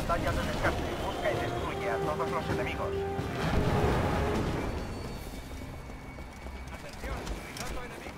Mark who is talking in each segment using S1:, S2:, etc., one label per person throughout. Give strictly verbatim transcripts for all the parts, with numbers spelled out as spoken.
S1: pantalla de descarte. Busca y destruye a todos los enemigos.
S2: Atención, piloto enemigo.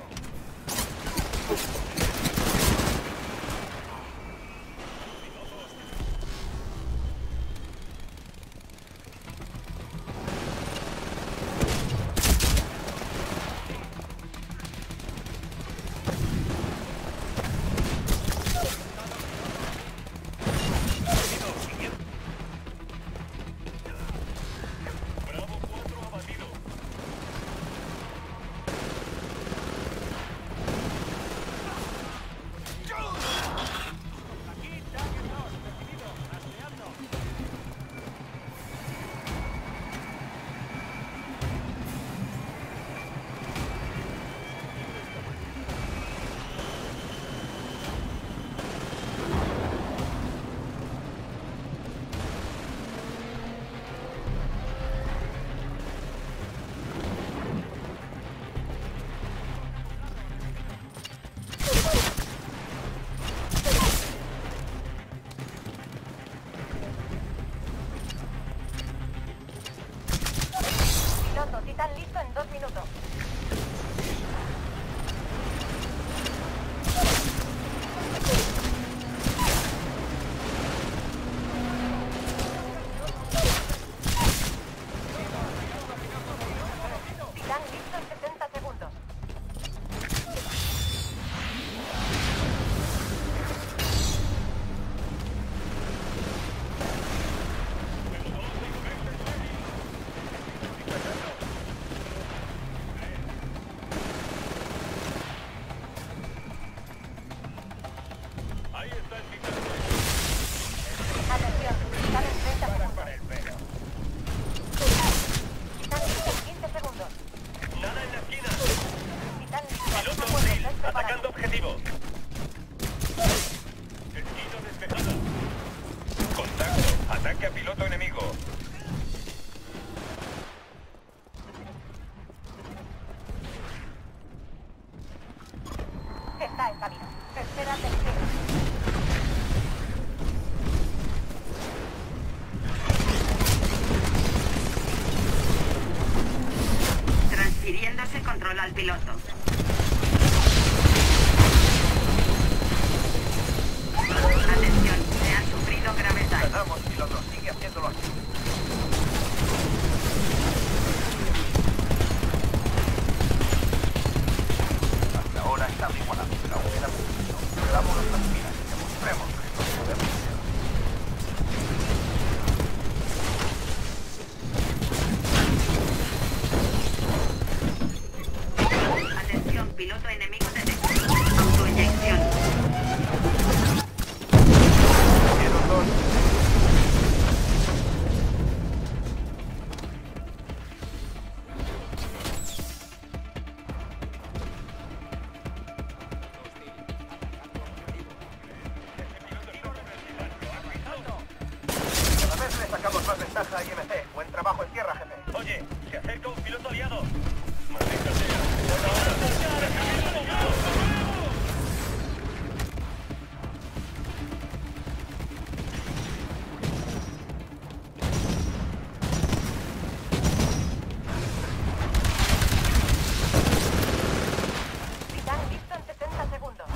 S3: Titán listo en dos minutos. Titán listo en setenta segundos. Atención, Titán en treinta segundos. Titán listo en quince segundos.
S4: Nada en la esquina.
S3: Titán listo.
S4: Piloto
S3: Aviso
S4: hostil,
S3: fuerte, preparado.
S4: atacando objetivo. Destino despejado. Contacto, ataque a piloto enemigo.
S3: Está en camino. Espera atención.
S5: Transfiriéndose control al piloto. Atención, se ha sufrido graves daños.
S1: Ganamos, piloto. Sigue haciéndolo así. Hasta ahora está igualado, pero aún queda mucho. Dámonos las pilas y demostremos que lo podemos hacer.
S5: Atención, piloto enemigo detectado. Autoinyección.
S1: Quiero dos. Cada vez le sacamos más ventaja a I M C. Buen trabajo en tierra, jefe.
S4: Oye, se acerca un piloto aliado. Maldita sea. Buena hora. ¡Recibimos aliado!
S3: Titán listo en setenta segundos.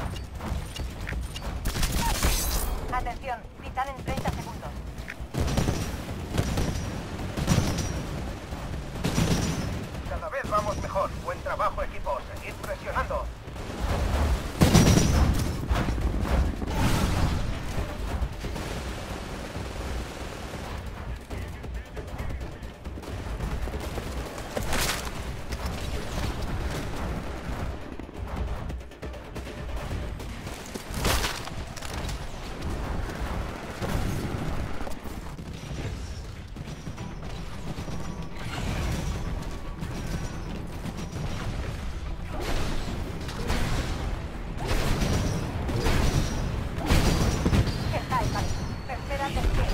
S3: Atención, Titán en treinta segundos.
S1: Cada vez vamos mejor. Buen trabajo, equipo. Seguid presionando.
S3: Está en camino. Espera atención.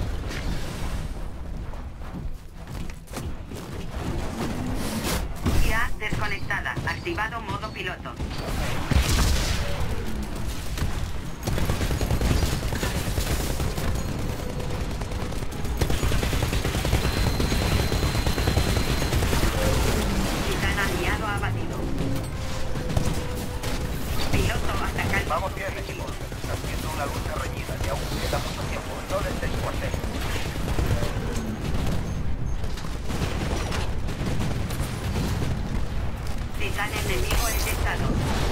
S5: I A desconectada. Activado modo piloto. capitán enemigo detectado.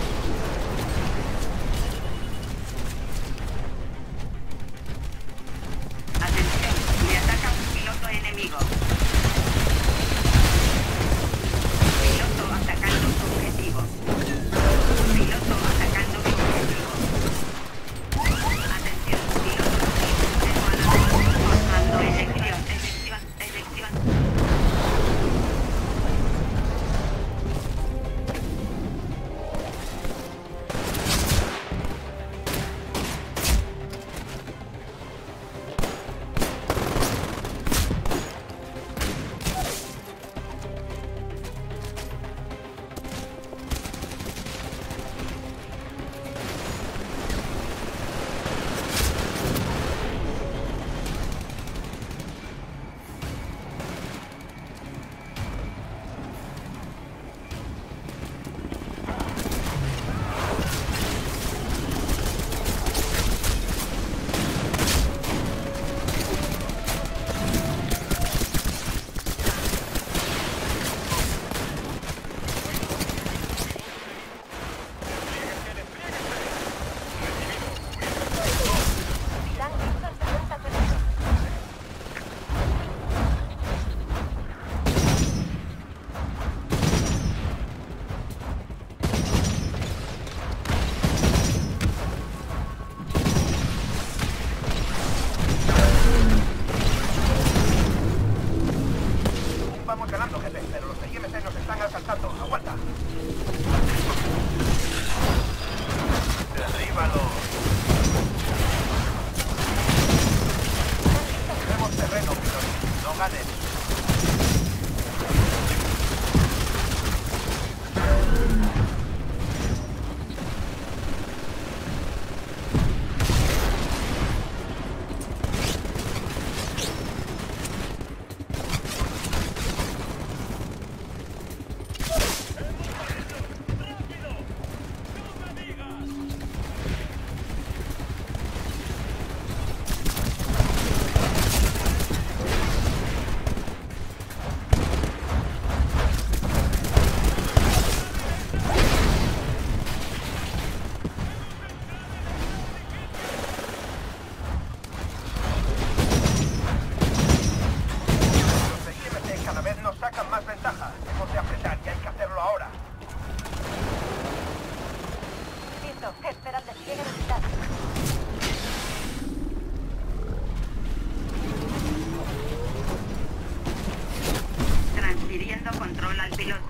S5: Atención, le ataca un piloto enemigo. Piloto atacando su objetivo. Piloto atacando su objetivo. Atención, piloto formando elección, elección, elección.
S1: Vamos ganando, jefe, pero los I M C nos están alcanzando. ¡Aguanta! ¡Derríbalo! Tenemos terreno, pero no ganes.
S3: Espera el despliegue militar.
S5: Transfiriendo control al piloto.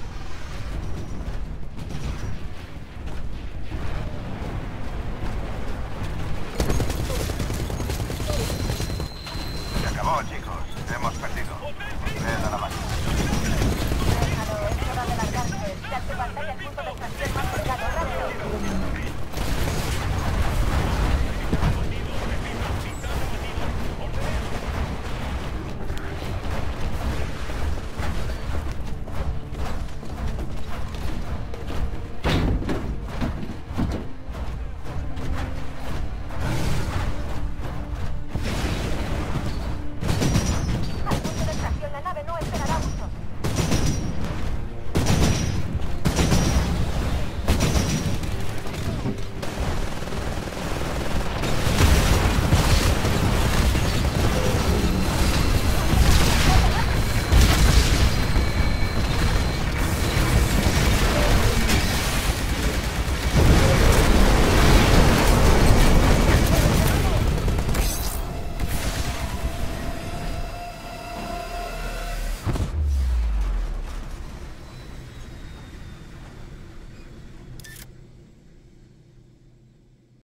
S1: Se acabó, chicos. Hemos perdido. Ven a la máquina.
S3: Déjalo, es hora de largarse. Ya te pantalla el punto de extracción más cercano. ¡Rápido!